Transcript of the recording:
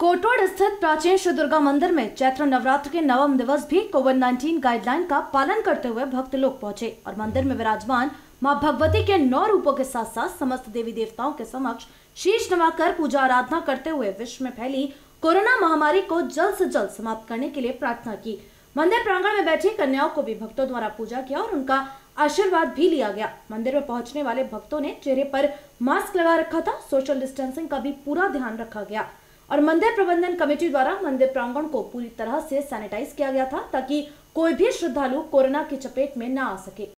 कोटवाड़ स्थित प्राचीन श्री दुर्गा मंदिर में चैत्र नवरात्र के नवम दिवस भी कोविड-19 गाइडलाइन का पालन करते हुए भक्त लोग पहुंचे और मंदिर में विराजमान मां भगवती के 9 रूपों के साथ साथ समस्त देवी देवताओं के समक्ष शीश नवाकर पूजा आराधना करते हुए विश्व में फैली कोरोना महामारी को जल्द से जल्द समाप्त करने के लिए प्रार्थना की। मंदिर प्रांगण में बैठी कन्याओं को भी भक्तों द्वारा पूजा किया और उनका आशीर्वाद भी लिया गया। मंदिर में पहुंचने वाले भक्तों ने चेहरे पर मास्क लगा रखा था। सोशल डिस्टेंसिंग का भी पूरा ध्यान रखा गया और मंदिर प्रबंधन कमेटी द्वारा मंदिर प्रांगण को पूरी तरह से सैनिटाइज किया गया था ताकि कोई भी श्रद्धालु कोरोना की चपेट में न आ सके।